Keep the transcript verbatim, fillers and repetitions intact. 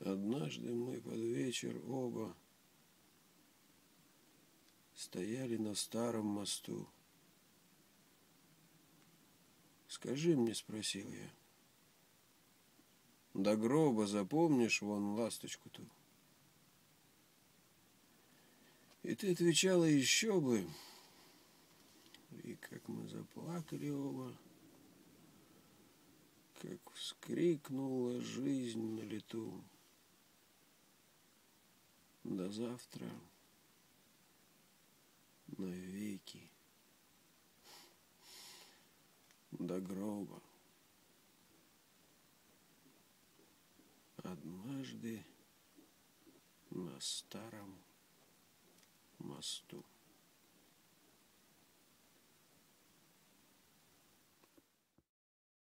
Однажды мы под вечер оба стояли на старом мосту. «Скажи мне, — спросил я, — до гроба запомнишь вон ласточку ту?» И ты отвечала: «Еще бы!» И как мы заплакали оба, как вскрикнула жизнь на лету. До завтра навеки, до гроба. Однажды на старом мосту.